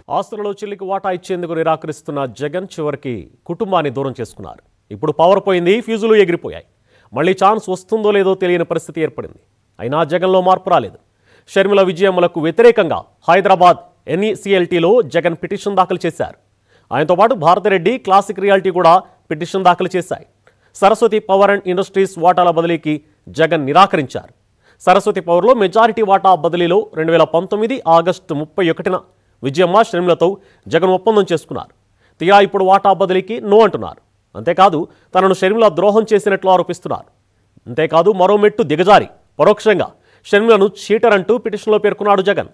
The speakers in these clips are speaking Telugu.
ఆస్తులలో చెల్లికి వాటా ఇచ్చేందుకు నిరాకరిస్తున్న జగన్ చివరికి కుటుంబాన్ని దూరం చేసుకున్నారు. ఇప్పుడు పవర్ పోయింది, ఫ్యూజులు ఎగిరిపోయాయి. మళ్ళీ ఛాన్స్ వస్తుందో లేదో తెలియని పరిస్థితి ఏర్పడింది. అయినా జగన్లో మార్పు రాలేదు. షర్మిల విజయమ్మలకు వ్యతిరేకంగా హైదరాబాద్ NCLTలో జగన్ పిటిషన్ దాఖలు చేశారు. ఆయనతో పాటు భారతిరెడ్డి, క్లాసిక్ రియాలిటీ కూడా పిటిషన్ దాఖలు చేశాయి. సరస్వతి పవర్ అండ్ ఇండస్ట్రీస్ వాటాల బదిలీకి జగన్ నిరాకరించారు. సరస్వతి పవర్లో మెజారిటీ వాటా బదిలీలో 2019 ఆగస్టు 31న విజయమ్మ, షర్మిలతో జగన్ ఒప్పందం చేసుకున్నారు. తీరా ఇప్పుడు వాటా బదిలీకి నో అంటున్నారు. అంతేకాదు తనను షర్మిల ద్రోహం చేసినట్లు ఆరోపిస్తున్నారు. అంతేకాదు మరో మెట్టు దిగజారి పరోక్షంగా షర్మిలను చీటర్ అంటూ పిటిషన్లో పేర్కొన్నాడు జగన్.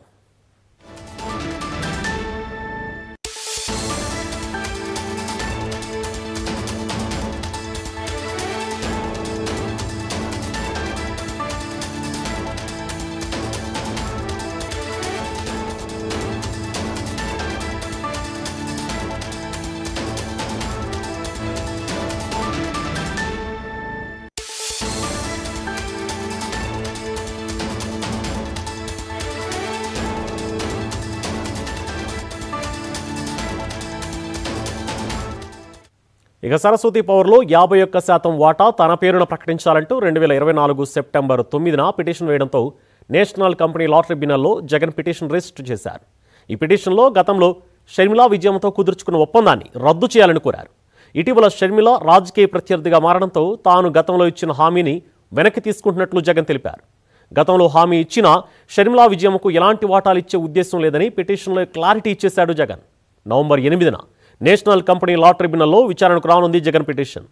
ఇక సరస్వతి పవర్లో 51% వాటా తన పేరున ప్రకటించాలంటూ 2024 సెప్టెంబర్ 9న పిటిషన్ వేయడంతో నేషనల్ కంపెనీ లా ట్రిబ్యునల్లో జగన్ పిటిషన్ రిజిస్టర్ చేశారు. ఈ పిటిషన్లో గతంలో షర్మిల విజయంతో కుదుర్చుకున్న ఒప్పందాన్ని రద్దు చేయాలని కోరారు. ఇటీవల షర్మిల రాజకీయ ప్రత్యర్థిగా మారడంతో తాను గతంలో ఇచ్చిన హామీని వెనక్కి తీసుకుంటున్నట్లు జగన్ తెలిపారు. గతంలో హామీ ఇచ్చినా షర్మిల విజయంకు ఎలాంటి వాటాలు ఇచ్చే ఉద్దేశం లేదని పిటిషన్లో క్లారిటీ ఇచ్చేశాడు జగన్. నవంబర్ 8న నేషనల్ కంపెనీ లా ట్రిబ్యునల్లో విచారణకు రానుంది జగన్ పిటిషన్.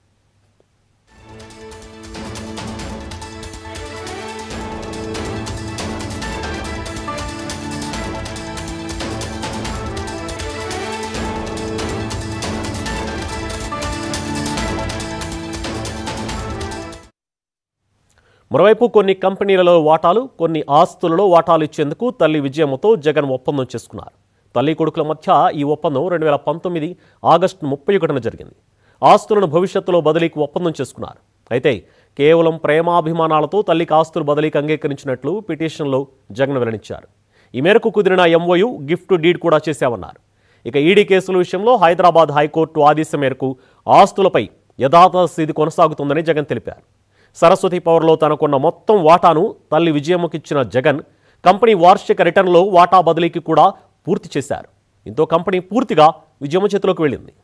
మరోవైపు కొన్ని కంపెనీలలో వాటాలు, కొన్ని ఆస్తులలో వాటాలు ఇచ్చేందుకు తల్లి విజయమ్మతో జగన్ ఒప్పందం చేసుకున్నారు. తల్లి కొడుకుల మధ్య ఈ ఒప్పందం 2019 ఆగస్టు 31న జరిగింది. ఆస్తులను భవిష్యత్తులో బదిలీకి ఒప్పందం చేసుకున్నారు. అయితే కేవలం ప్రేమాభిమానాలతో తల్లికి ఆస్తులు బదిలీకి అంగీకరించినట్లు పిటిషన్లో జగన్ వెల్లడించారు. ఈ మేరకు కుదిరిన MOU, గిఫ్ట్ డీడ్ కూడా చేశామన్నారు. ఇక ఈడీ కేసుల విషయంలో హైదరాబాద్ హైకోర్టు ఆదేశం మేరకు ఆస్తులపై యథాతథస్థితి కొనసాగుతుందని జగన్ తెలిపారు. సరస్వతి పవర్లో తనకున్న మొత్తం వాటాను తల్లి విజయమ్మకిచ్చిన జగన్ కంపెనీ వార్షిక రిటర్న్లో వాటా బదిలీకి కూడా పూర్తి చేశారు. దీంతో కంపెనీ పూర్తిగా విజయమ్మ చేతిలోకి వెళ్ళింది.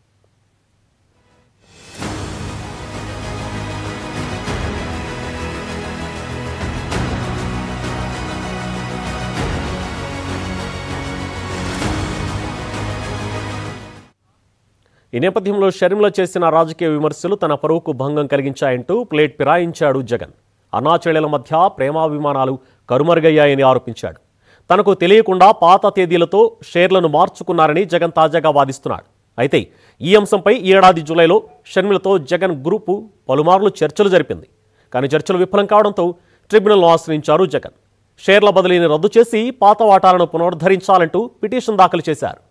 ఈ నేపథ్యంలో షర్మిల చేసిన రాజకీయ విమర్శలు తన పరువుకు భంగం కలిగించాయంటూ ప్లేట్ ఫిరాయించాడు జగన్. అన్నాచెల్లెల మధ్య ప్రేమాభిమానాలు కరుమరుగయ్యాయని ఆరోపించాడు. తనకు తెలియకుండా పాత తేదీలతో షేర్లను మార్చుకున్నారని జగన్ తాజాగా వాదిస్తున్నాడు. అయితే ఈ అంశంపై ఈ ఏడాది జూలైలో షర్మిలతో జగన్ గ్రూపు పలుమార్లు చర్చలు జరిపింది. కానీ చర్చలు విఫలం కావడంతో ట్రిబ్యునల్ను ఆశ్రయించారు జగన్. షేర్ల బదిలీని రద్దు చేసి పాత వాటాలను పునరుద్ధరించాలంటూ పిటిషన్ దాఖలు చేశారు.